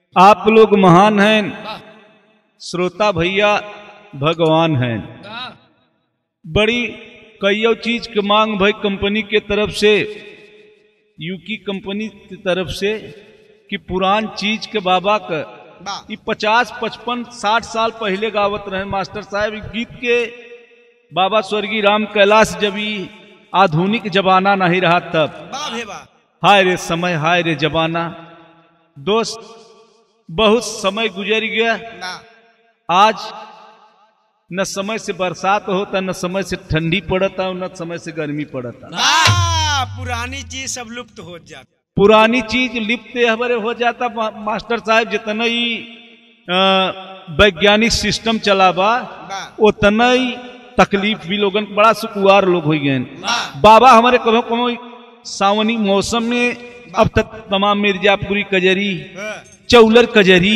आप लोग महान हैं, श्रोता भैया भगवान हैं। बड़ी कई चीज की मांग भाई कंपनी के तरफ से, यूकी कंपनी की तरफ से कि पुरान चीज के बाबा का 50, 55, 60 साल पहले गावत रहे मास्टर साहब गीत के। बाबा स्वर्गीय राम कैलाश जब आधुनिक जमाना नहीं रहा तब, हाय रे समय हाय रे जमाना। दोस्त बहुत समय गुजर गया, आज न समय से बरसात होता, न समय से ठंडी पड़ता, न समय से गर्मी पड़ता। पुरानी चीज सब लुप्त हो जाती, पुरानी चीज लिप्त हमारे हो जाता। मास्टर साहब जितना ही वैज्ञानिक सिस्टम चला बा उतना ही तकलीफ भी लोगन बड़ा सुकुआर लोग हो गए। बाबा हमारे कभी कभी सावनी मौसम में अब तक तमाम मिर्जापुरी कजरी, चौलर कजरी,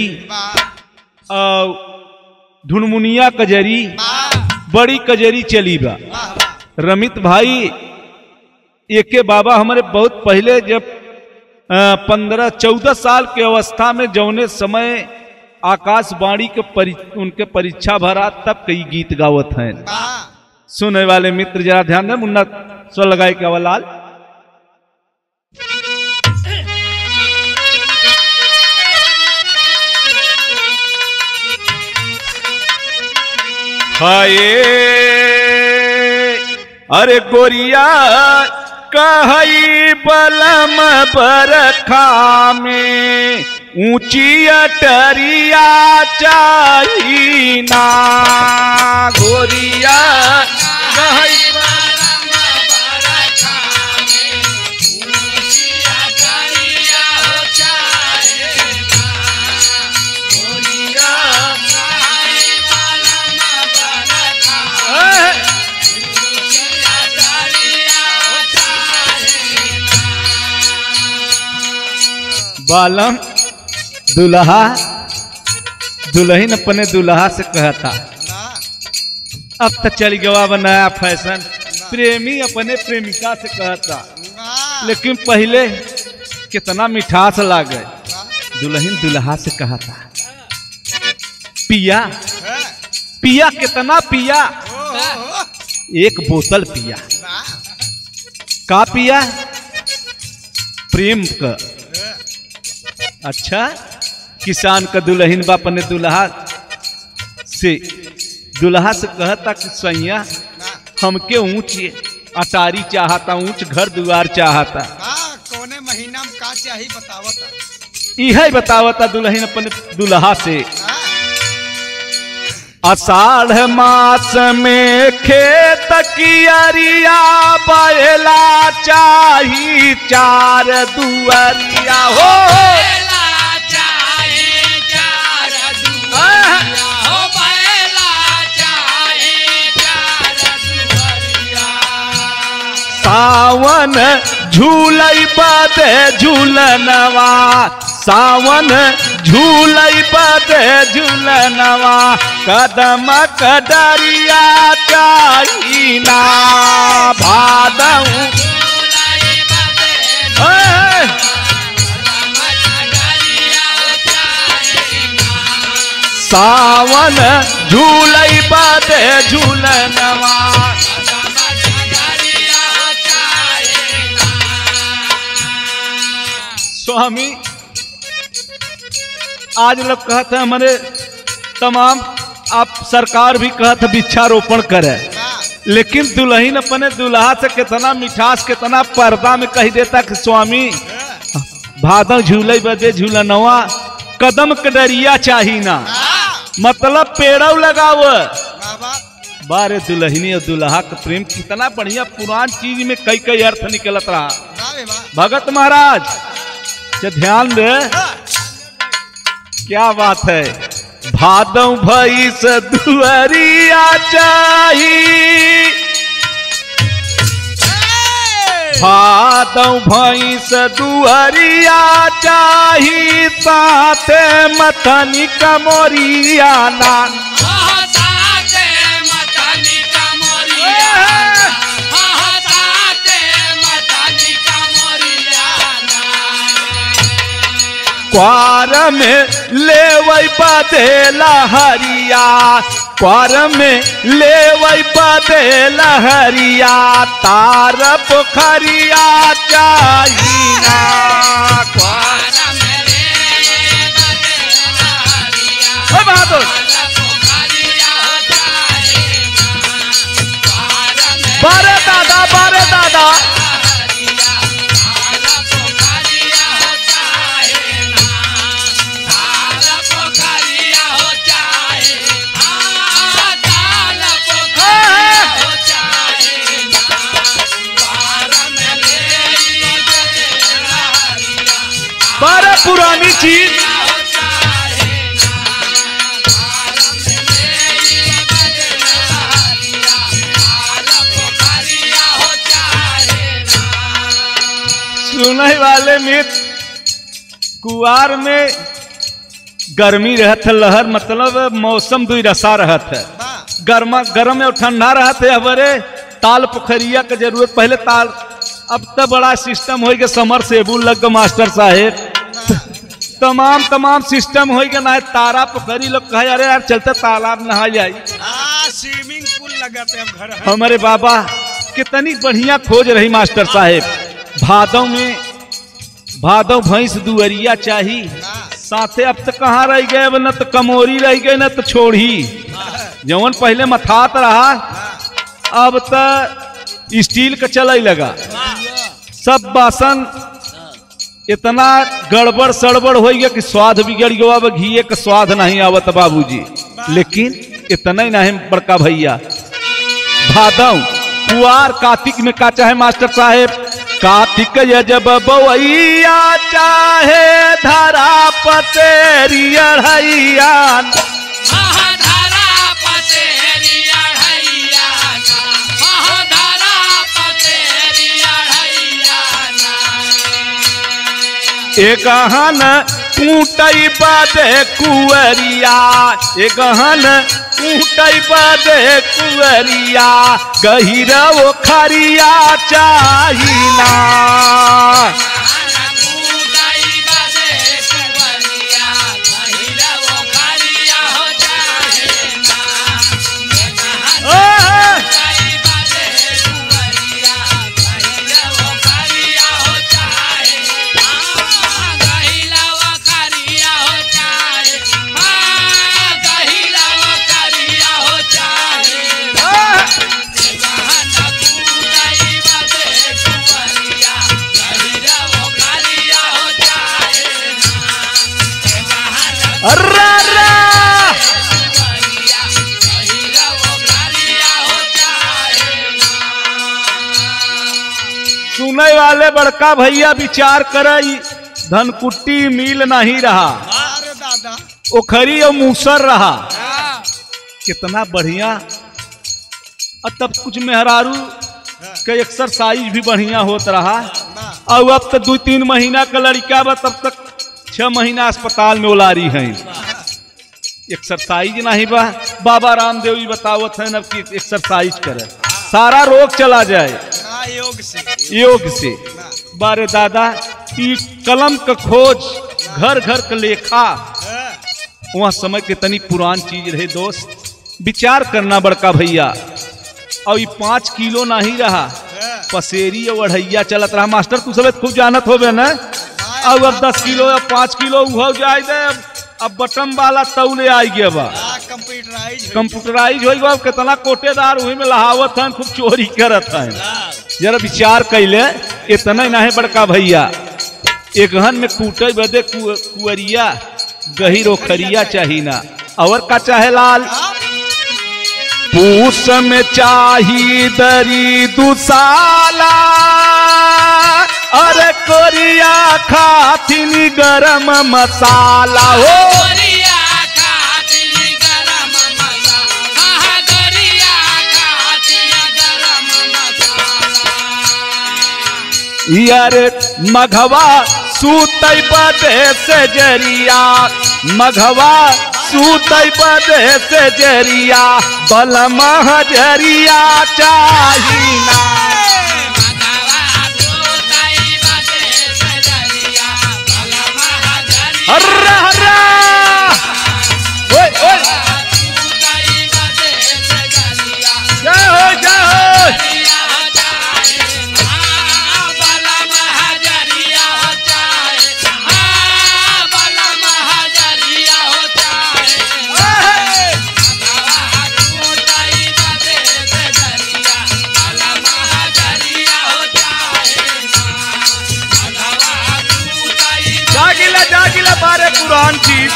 धुनमुनिया कजरी, बड़ी कजरी चली बा। रमित भाई एक बाबा हमारे बहुत पहले जब 15-14 साल के अवस्था में जौने समय आकाशवाणी के उनके परीक्षा भरा तब कई गीत गावत हैं। सुनने वाले मित्र जरा ध्यान दें, मुन्ना स्वर लगाए के अवलाल। हाय अरे गोरिया कहई बलम बरखा में ऊंची अटरिया चाही ना। गोरिया कहई बलम बरखा में ऊंची अटरिया चाही ना। गोरिया कहई बलम बरखा बालम दुल्हा दुल्हन अपने दुल्हा से कहता। अब तो चल गया नया फैशन, प्रेमी अपने प्रेमिका से कहता। लेकिन पहले कितना मिठास लागे। दुल्हन दुल्हा से कहता, पिया पिया कितना पिया, एक बोतल पिया। का पिया? प्रेम का। अच्छा, किसान का दुल्हन बा अपने दुल्हा से कहता कि सैया हमके ऊंच अटारी चाहता, ऊंच घर द्वार चाहता। कौने महीना में का चाहिए बतावता? यही बतावता दुल्हन अपने दुल्हा से। आषाढ़ मास में खेत की अरिया बैला चाही, 4 दुआरिया हो। सावन झूलई बदे झूलनवा, सावन झूलई बदे झूलनवा, कदम कदरिया चाही ना। भादव सावन झूलई बदे झूलनवा। स्वामी आज लोग कहते हैं हमारे तमाम, आप सरकार भी कहते वृक्षारोपण करे, लेकिन दुल्हन अपने दुल्हा से कितना मिठास कितना पर्दा में कह देता कि स्वामी भादव झूले बदे झूलनवा, कदम कदरिया चाही ना। मतलब पेड़व लगाव। बारे दुल्हनी और दुल्हा का प्रेम कितना बढ़िया पुरान चीज में कई कई अर्थ निकलत रहा। भगत महाराज ध्यान दे, क्या बात है। भादव भैंस दुआरिया चाही, भादव भैंस दुआरिया चाही, साथे मथनी कमोरिया ना। क्वार में लेवई बदेला हरिया, क्वार में लेवई बदेला हरिया, तार पोखरिया चाहिना। क्वार में ले बदेला हरिया, बहादुर बारे दादा, बारे दादा, बारे पुरानी चीज। सुनने वाले मित्र, कुआर में गर्मी रहत है, लहर मतलब मौसम दुई रसा रहत है, गर्मा गर्म और ठंडा रहत है। हमारे ताल पोखरिया के जरूरत पहले ताल, अब तो बड़ा सिस्टम हो गया, समर सेबुल लग गया मास्टर साहेब, तमाम सिस्टम हो गया ना। तारा पोखरी लोग कहे अरे यार चलते तालाब नहा जाए, स्विमिंग पूल लगा थे अब घर। हमारे बाबा कितनी बढ़िया खोज रही मास्टर साहेब। भादव भैंस दुअरिया चाही साथे, अब तो कहाँ रह गए, न तो कमोरी रह गए न तो छोड़ी, जवन पहले मथात रहा अब तो स्टील का चल लगा। सब बासन इतना गड़बड़ सड़बड़ हो गया कि स्वाद बिगड़ गया, अब घी का स्वाद नहीं आवत बाबूजी। लेकिन इतना ही नहीं बड़का भैया, भादव कुआर कार्तिक में का चाहे मास्टर साहेब, कार्तिक जब बवैया चाहे धरा पतेरी अढ़ैया, एक हन कूटई बदे कुअरिया, एक हन कूटई बदे कुअरिया, गहिरा वो खरिया चाहिना। सुनने वाले बड़का भैया विचार करे, धनकुट्टी मिल नहीं रहा, ओखरी और मूसर रहा, कितना बढ़िया। और तब कुछ मेहरारू के एक्सरसाइज भी बढ़िया होता रहा। और अब तक 2-3 महीना का लड़का बा, तब तक 6 महीना अस्पताल में उलारी है, एक्सरसाइज नहीं बा। बाबा रामदेव जी बतावत है अब कि एक्सरसाइज करे सारा रोग चला जाए योग से। बारे दादा, ई कलम का खोज घर घर का लेखा, वहाँ समय कितनी पुरान चीज रहे दोस्त, विचार करना बड़का भैया। और ये 5 किलो नहीं रहा, पसेरी और अढ़ैया चलत रहा। मास्टर तू सब खूब जानत होबे ना। अब 10 किलो या 5 किलो हो जाए दे, अब बटन वाला तौले आई गया बा, कंप्यूटराइज हो गया। कितना कोटेदार वही में लहावत है, खूब चोरी करत है। जरा विचार कैले, इतना ही नहीं बड़का भैया, एक हन में कूटे बदे कुअरिया, गहिर ओखरिया चाहिए ना। और का चाहे लाल, पूस में चाही दरी दुसाला, अरे कोरिया खातिन गरम मसाला हो। यार मघवा सूतई बदे से जरिया, मघवा सूतई बदे से जरिया, बलम हजरिया चाहिना। हर्रा हर्रा ओए ओए जय हो जय हो जागिला बारे पुरान चीज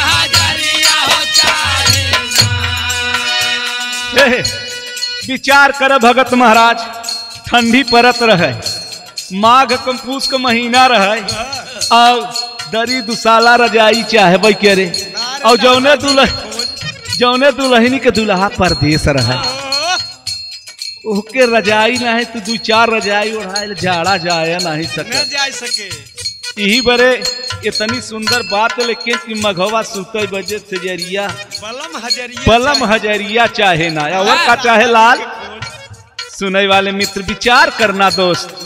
विचार कर भगत महाराज, ठंडी परत रहे, माघ कंपूस का महीना रहे और दरी दुसाला रजाई चाहे भाई के रे, और जौने दुल्हनी के दुल्हा परदेश रहे ओके रजाई ना है तो 2-4 रजाई ओढ़ाए झाड़ा जाए नहीं सके। यही बरे इतनी सुंदर बात, लेकिन कि मघवा सुते बजे से जरिया बलम हजरिया चाहे ना और का चाहे लाल। सुनने वाले मित्र विचार करना दोस्त,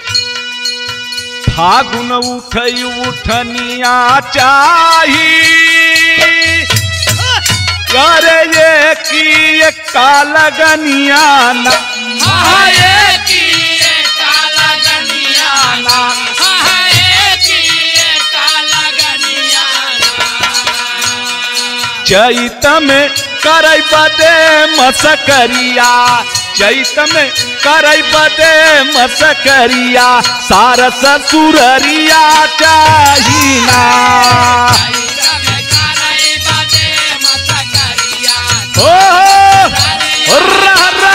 फागुन उठई उठनिया चाही करे ये की कालगनिया ना चैत में करई बदे मसकरिया, चैत में करई बदे मसकरिया, सार ससुररिया चाही ना ओ हर्रा हर्रा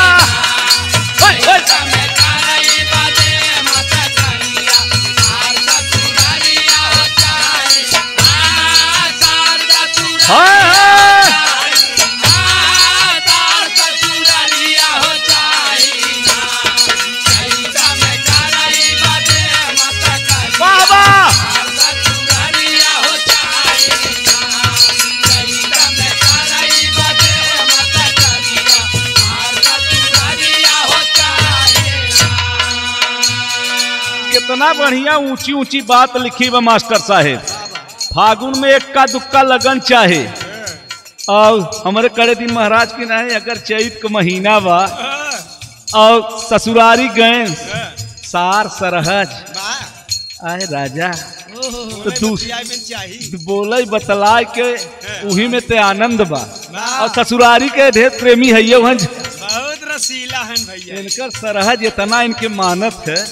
कितना बढ़िया ऊंची ऊंची बात लिखी बा मास्टर साहेब। फागुन में एक्का दुक्का लगन चाहे और हमारे करे दिन महाराज की नहीं, अगर चैत का महीना बा और ससुरारी गए सार सरहज आए राजा तो बोले बतलाए के उही में ते आनंद बा, और ससुरारी के ढेर प्रेमी है ये बहुत रसीला है भैया, इनकर सरहज इतना इनके मानत है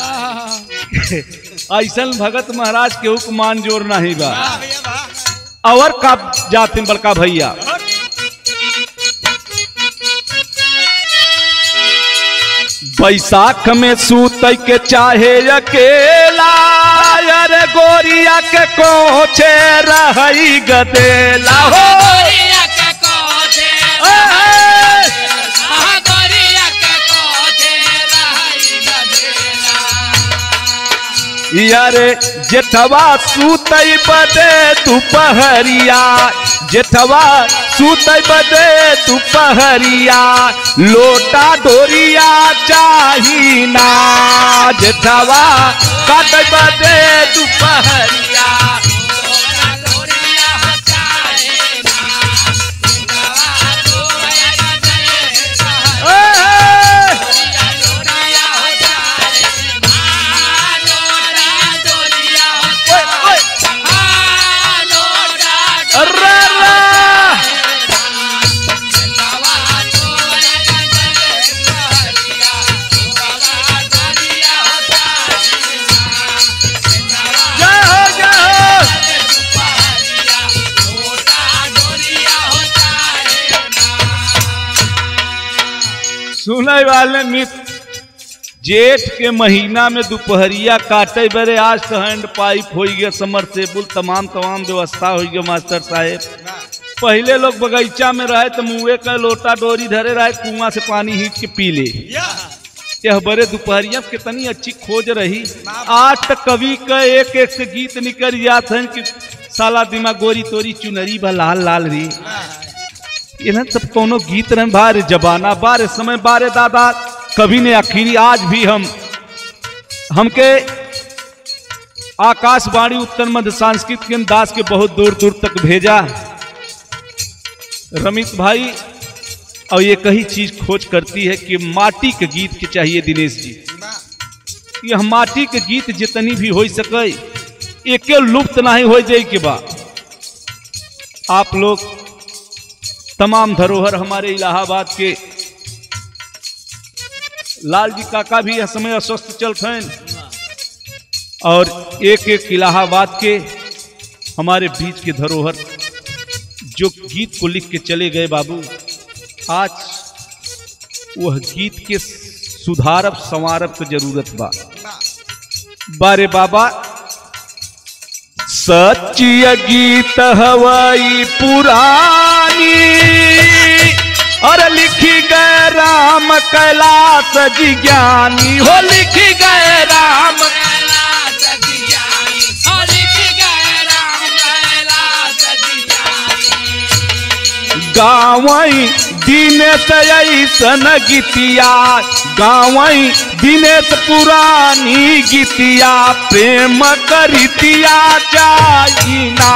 ऐसा भगत महाराज के हुक्म मान जोर नहीं बा। और का जाते बड़का भैया बैसाख में सूत के चाहे अकेला, अरे गोरिया के कोचे रही गदेला हो यारे जेठवा सूतई बदे दोपहरिया, जेठवा सूतई बदे दोपहरिया, लोटा डोरिया चाही ना जेठवा काटई बदे दोपहरिया। सुनने वाले मित्र, जेठ के महीना में दोपहरिया काटे बरे आज तो हैंड पाइप हो गया, समरसेबुल तमाम व्यवस्था हो गया मास्टर साहेब। पहले लोग बगीचा में रहे तो मुँहे का लोटा डोरी धरे रहे, कुआं से पानी हींच के पी ले। यह बड़े दोपहरिया कितनी अच्छी खोज रही। आज तक कवि का एक एक से गीत निकल जाते हैं कि साला दिमा गोरी तोरी चुनरी बा लाल लाल री, इन्हें सब कोनो गीत रहे बारे जबाना बारे समय बारे दादा कभी ने आखिरी आज भी हमके आकाशवाणी उत्तर मध्य सांस्कृतिक केंद्र दास के बहुत दूर दूर तक भेजा। रमित भाई और ये कही चीज खोज करती है कि माटी के गीत के चाहिए दिनेश जी। यह माटी के गीत जितनी भी हो सके एक लुप्त नहीं हो जाए के बाद आप लोग तमाम धरोहर हमारे इलाहाबाद के लाल जी काका भी यह समय अस्वस्थ चलते हैं और एक एक इलाहाबाद के हमारे बीच के धरोहर जो गीत को लिख के चले गए बाबू, आज वह गीत के सुधारब संवारब की जरूरत बा। बारे बाबा सच्ची गीत हवाई पुरानी और लिखी गए राम कैलाश जी ज्ञानी हो, लिखी गए राम कैलाश जी ज्ञानी हो, लिखी गए राम कैलाश जी ज्ञानी। गावई दिनेश ऐसन गीतिया, गावई दिनेश पुरानी गीतिया, प्रेम करितिया चाहिना